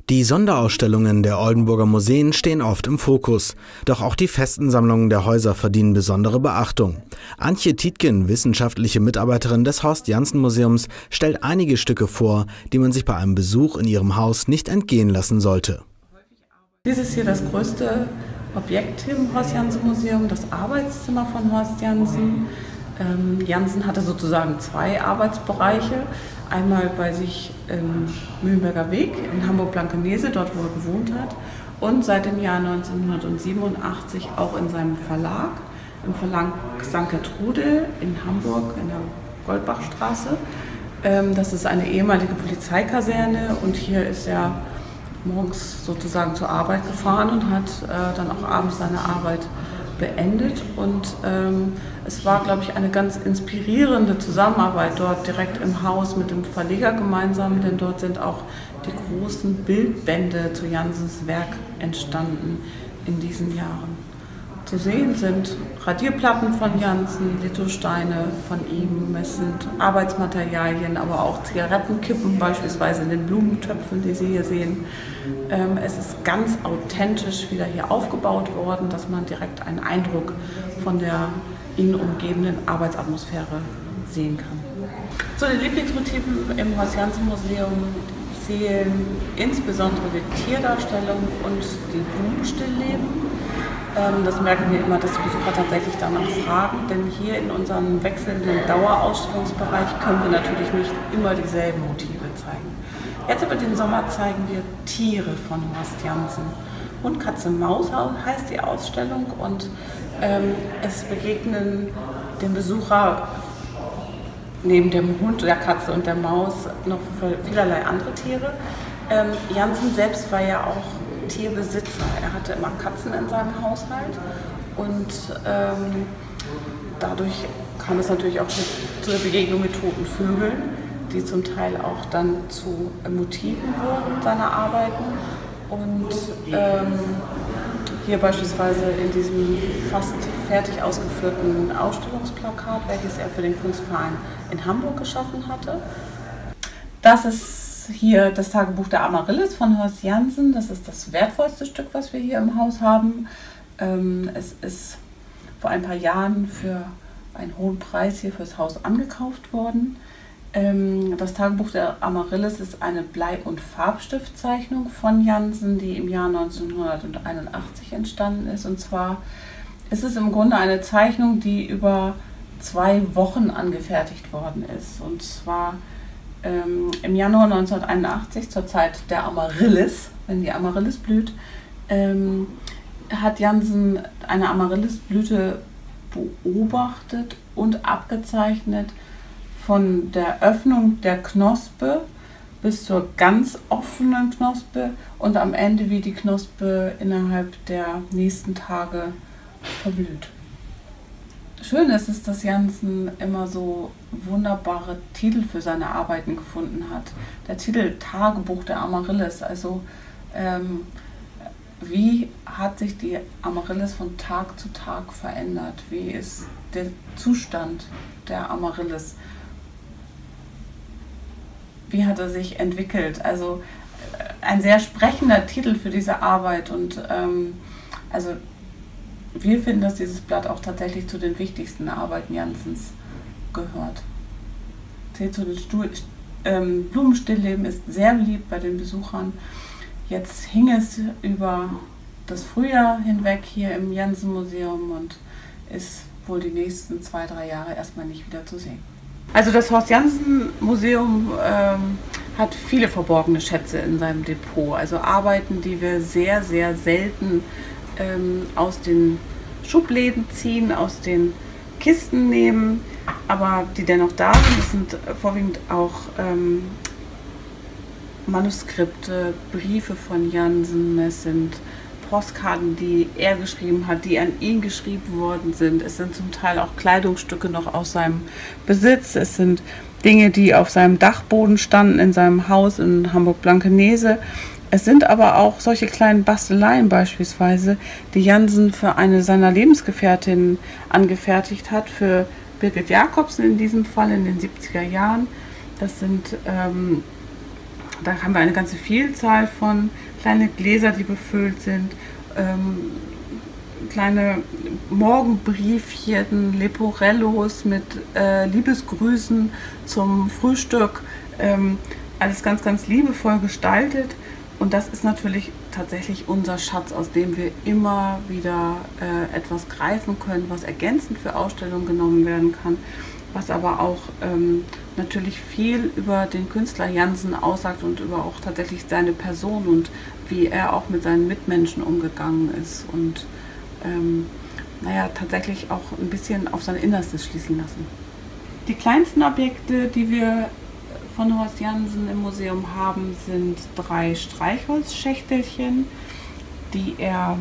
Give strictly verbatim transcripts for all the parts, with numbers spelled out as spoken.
Die Sonderausstellungen der Oldenburger Museen stehen oft im Fokus. Doch auch die festen Sammlungen der Häuser verdienen besondere Beachtung. Antje Tietgen, wissenschaftliche Mitarbeiterin des Horst-Janssen-Museums, stellt einige Stücke vor, die man sich bei einem Besuch in ihrem Haus nicht entgehen lassen sollte. Dies ist hier das größte Objekt im Horst-Janssen-Museum, das Arbeitszimmer von Horst Janssen. Ähm, Janssen hatte sozusagen zwei Arbeitsbereiche. Einmal bei sich im Mühlenberger Weg in Hamburg-Blankenese, dort wo er gewohnt hat, und seit dem Jahr neunzehnhundertsiebenundachtzig auch in seinem Verlag, im Verlag Sankt Gertrude in Hamburg in der Goldbachstraße. Ähm, das ist eine ehemalige Polizeikaserne und hier ist er morgens sozusagen zur Arbeit gefahren und hat äh, dann auch abends seine Arbeit beendet, und ähm, es war, glaube ich, eine ganz inspirierende Zusammenarbeit dort direkt im Haus mit dem Verleger gemeinsam, denn dort sind auch die großen Bildbände zu Janssens Werk entstanden in diesen Jahren. Zu sehen sind Radierplatten von Janssen, Lithosteine von ihm, es sind Arbeitsmaterialien, aber auch Zigarettenkippen, beispielsweise in den Blumentöpfen, die Sie hier sehen. Ähm, es ist ganz authentisch wieder hier aufgebaut worden, dass man direkt einen Eindruck von der ihn umgebenden Arbeitsatmosphäre sehen kann. Zu den Lieblingsmotiven im Horst-Janssen-Museum zählen insbesondere die Tierdarstellung und die Blumenstillleben. Das merken wir immer, dass die Besucher tatsächlich danach fragen, denn hier in unserem wechselnden Dauerausstellungsbereich können wir natürlich nicht immer dieselben Motive zeigen. Jetzt über den Sommer zeigen wir Tiere von Horst Janssen. Hund, Katze, Maus heißt die Ausstellung, und ähm, es begegnen dem Besucher neben dem Hund, der Katze und der Maus noch vielerlei andere Tiere. Ähm, Janssen selbst war ja auch Tierbesitzer. Er hatte immer Katzen in seinem Haushalt, und ähm, dadurch kam es natürlich auch zu der Begegnung mit toten Vögeln, die zum Teil auch dann zu Motiven wurden seiner Arbeiten. Und ähm, hier beispielsweise in diesem fast fertig ausgeführten Ausstellungsplakat, welches er für den Kunstverein in Hamburg geschaffen hatte. Das ist hier das Tagebuch der Amaryllis von Horst Janssen. Das ist das wertvollste Stück, was wir hier im Haus haben. Ähm, es ist vor ein paar Jahren für einen hohen Preis hier fürs Haus angekauft worden. Ähm, das Tagebuch der Amaryllis ist eine Blei- und Farbstiftzeichnung von Janssen, die im Jahr neunzehnhunderteinundachtzig entstanden ist. Und zwar ist es im Grunde eine Zeichnung, die über zwei Wochen angefertigt worden ist. Und zwar Ähm, im Januar neunzehnhunderteinundachtzig, zur Zeit der Amaryllis, wenn die Amaryllis blüht, ähm, hat Janssen eine Amaryllisblüte beobachtet und abgezeichnet von der Öffnung der Knospe bis zur ganz offenen Knospe und am Ende, wie die Knospe innerhalb der nächsten Tage verblüht. Schön ist es, dass Janssen immer so wunderbare Titel für seine Arbeiten gefunden hat. Der Titel Tagebuch der Amaryllis, also ähm, wie hat sich die Amaryllis von Tag zu Tag verändert? Wie ist der Zustand der Amaryllis? Wie hat er sich entwickelt? Also ein sehr sprechender Titel für diese Arbeit, und ähm, also wir finden, dass dieses Blatt auch tatsächlich zu den wichtigsten Arbeiten Janssens gehört. Zählt zu den Stuhl, ähm, Blumenstillleben, ist sehr beliebt bei den Besuchern. Jetzt hing es über das Frühjahr hinweg hier im Janssen-Museum und ist wohl die nächsten zwei, drei Jahre erstmal nicht wieder zu sehen. Also das Horst-Janssen-Museum ähm, hat viele verborgene Schätze in seinem Depot, also Arbeiten, die wir sehr, sehr selten Ähm, aus den Schubläden ziehen, aus den Kisten nehmen, aber die dennoch da sind. Das sind vorwiegend auch ähm, Manuskripte, Briefe von Janssen, es sind Postkarten, die er geschrieben hat, die an ihn geschrieben worden sind. Es sind zum Teil auch Kleidungsstücke noch aus seinem Besitz. Es sind Dinge, die auf seinem Dachboden standen in seinem Haus in Hamburg-Blankenese. Es sind aber auch solche kleinen Basteleien beispielsweise, die Janssen für eine seiner Lebensgefährtinnen angefertigt hat, für Birgit Jacobsen in diesem Fall in den siebziger Jahren. Das sind ähm, Da haben wir eine ganze Vielzahl von kleine Gläser, die befüllt sind, ähm, kleine Morgenbriefchen, Leporellos mit äh, Liebesgrüßen zum Frühstück. Ähm, alles ganz, ganz liebevoll gestaltet. Und das ist natürlich tatsächlich unser Schatz, aus dem wir immer wieder äh, etwas greifen können, was ergänzend für Ausstellungen genommen werden kann, was aber auch ähm, natürlich viel über den Künstler Jansen aussagt und über auch tatsächlich seine Person und wie er auch mit seinen Mitmenschen umgegangen ist und ähm, naja, tatsächlich auch ein bisschen auf sein Innerstes schließen lassen. Die kleinsten Objekte, die wir von Horst Jansen im Museum haben, sind drei Streichholzschächtelchen, die er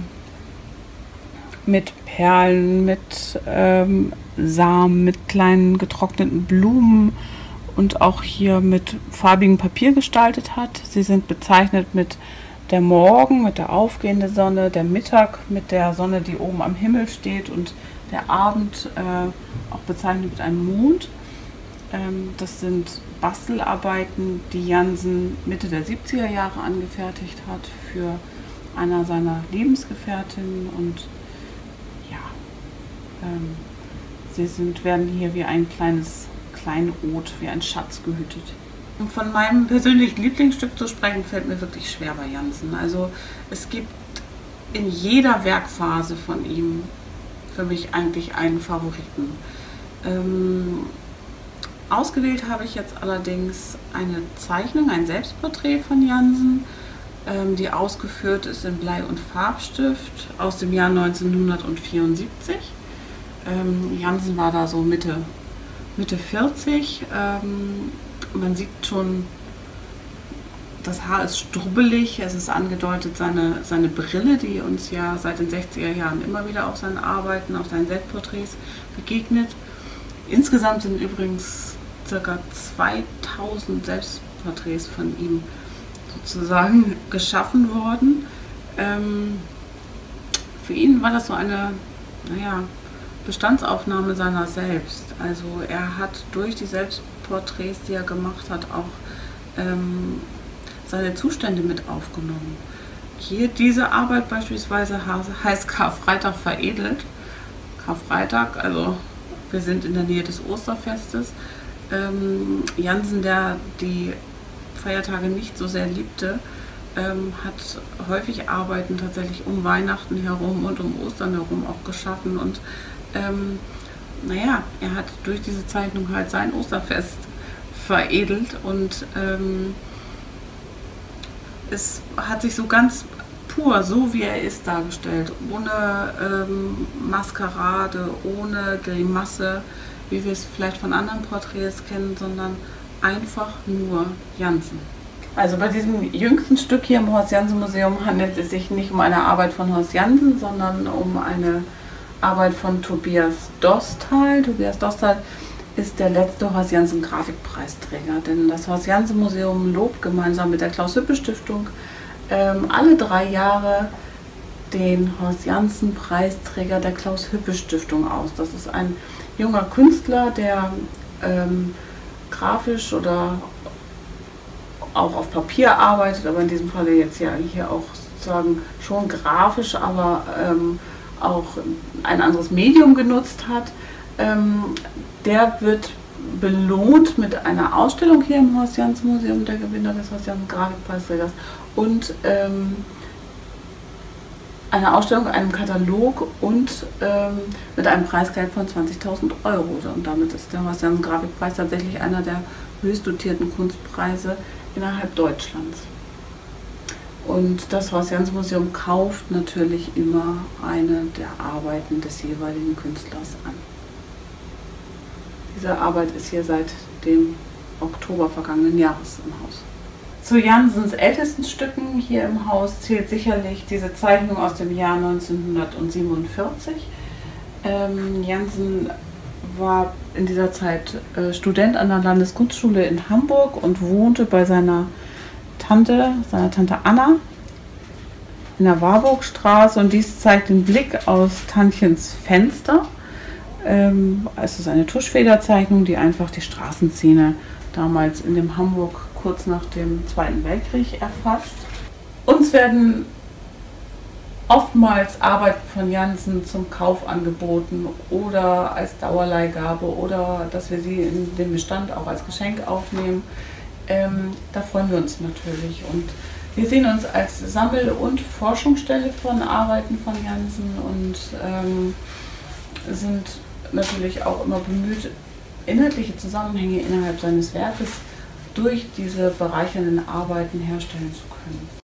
mit Perlen, mit ähm, Samen, mit kleinen getrockneten Blumen und auch hier mit farbigem Papier gestaltet hat. Sie sind bezeichnet mit der Morgen, mit der aufgehenden Sonne, der Mittag mit der Sonne, die oben am Himmel steht und der Abend äh, auch bezeichnet mit einem Mond. Ähm, das sind Bastelarbeiten, die Jansen Mitte der siebziger Jahre angefertigt hat für einer seiner Lebensgefährtinnen und ja, ähm, sie sind, werden hier wie ein kleines Kleinod, wie ein Schatz gehütet. Um von meinem persönlichen Lieblingsstück zu sprechen, fällt mir wirklich schwer bei Jansen. Also es gibt in jeder Werkphase von ihm für mich eigentlich einen Favoriten. Ähm, ausgewählt habe ich jetzt allerdings eine Zeichnung, ein Selbstporträt von Jansen, ähm, die ausgeführt ist in Blei- und Farbstift aus dem Jahr neunzehnhundertvierundsiebzig. Ähm, Jansen war da so Mitte, Mitte vierzig. Ähm, man sieht schon, das Haar ist strubbelig, es ist angedeutet seine, seine Brille, die uns ja seit den sechziger Jahren immer wieder auf seinen Arbeiten, auf seinen Selbstporträts begegnet. Insgesamt sind übrigens ca. zweitausend Selbstporträts von ihm sozusagen geschaffen worden. Ähm, für ihn war das so eine, naja, Bestandsaufnahme seiner selbst. Also er hat durch die Selbstporträts, die er gemacht hat, auch ähm, seine Zustände mit aufgenommen. Hier diese Arbeit beispielsweise heißt Karfreitag veredelt. Karfreitag, also wir sind in der Nähe des Osterfestes. Ähm, Jansen, der die Feiertage nicht so sehr liebte, ähm, hat häufig Arbeiten tatsächlich um Weihnachten herum und um Ostern herum auch geschaffen. Und ähm, naja, er hat durch diese Zeichnung halt sein Osterfest veredelt und ähm, es hat sich so ganz pur, so wie er ist, dargestellt, ohne ähm, Maskerade, ohne Grimasse, wie wir es vielleicht von anderen Porträts kennen, sondern einfach nur Jansen. Also bei diesem jüngsten Stück hier im Horst Jansen Museum handelt es sich nicht um eine Arbeit von Horst Jansen, sondern um eine Arbeit von Tobias Dostal. Tobias Dostal ist der letzte Horst Jansen Grafikpreisträger, denn das Horst Jansen Museum lobt gemeinsam mit der Klaus-Hüppe-Stiftung ähm, alle drei Jahre den Horst Jansen Preisträger der Klaus-Hüppe-Stiftung aus. Das ist ein junger Künstler, der ähm, grafisch oder auch auf Papier arbeitet, aber in diesem Fall jetzt ja hier auch sozusagen schon grafisch, aber ähm, auch ein anderes Medium genutzt hat. Ähm, der wird belohnt mit einer Ausstellung hier im Horst Jansen Museum, der Gewinner des Horst Jansen Grafikpreisträgers, und ähm, eine Ausstellung, einem Katalog und ähm, mit einem Preisgeld von zwanzigtausend Euro. Und damit ist der Horst Jansen Grafikpreis tatsächlich einer der höchst dotierten Kunstpreise innerhalb Deutschlands. Und das Horst Jansen Museum kauft natürlich immer eine der Arbeiten des jeweiligen Künstlers an. Diese Arbeit ist hier seit dem Oktober vergangenen Jahres im Haus. Zu Jansens ältesten Stücken hier im Haus zählt sicherlich diese Zeichnung aus dem Jahr neunzehnhundertsiebenundvierzig. Ähm, Jansen war in dieser Zeit äh, Student an der Landeskunstschule in Hamburg und wohnte bei seiner Tante, seiner Tante Anna in der Warburgstraße, und dies zeigt den Blick aus Tantchens Fenster. Ähm, es ist eine Tuschfederzeichnung, die einfach die Straßenszene damals in dem Hamburg kurz nach dem Zweiten Weltkrieg erfasst. Uns werden oftmals Arbeiten von Jansen zum Kauf angeboten oder als Dauerleihgabe oder dass wir sie in den Bestand auch als Geschenk aufnehmen. Ähm, da freuen wir uns natürlich. Und wir sehen uns als Sammel- und Forschungsstelle von Arbeiten von Jansen und ähm, sind natürlich auch immer bemüht, inhaltliche Zusammenhänge innerhalb seines Werkes durch diese bereichernden Arbeiten herstellen zu können.